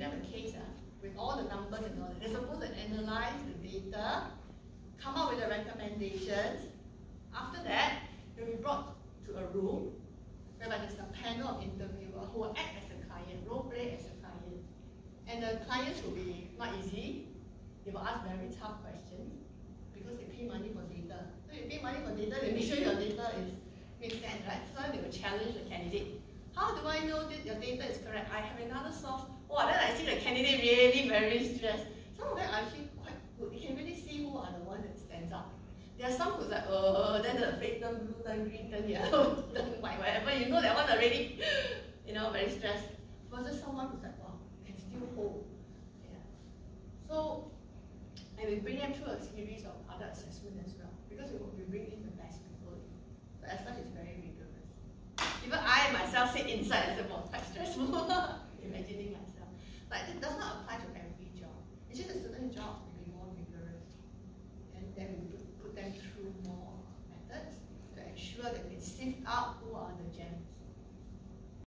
them a case with all the numbers and all that. They're supposed to analyze the data, come up with the recommendations. After that, they'll be brought to a room whereby there's a panel of interviewers who will act as a client, role play as a client. And the clients will be not easy. They will ask very tough questions because they pay money for data. So you pay money for data, they make sure your data makes sense, right? So they will challenge the candidate. How do I know that your data is correct? I have another source. Oh, then I see the candidate really very stressed. Some of them are actually quite good. You can really see who are the ones that stands out. There are some who's like, then the face turn blue, turn green, turn yellow, turn white, whatever. You know that one already, very stressed. Versus someone who's like, wow, can still hold. Yeah. So, and we bring them through a series of other assessments as well, because we bring in the best people. So as such, it's very rigorous. Even I myself sit inside and say, well, quite stressful, imagining myself. But it does not apply to every job. It's just that certain jobs will be more rigorous. And then we put them through more methods to ensure that we sift out who are the gems.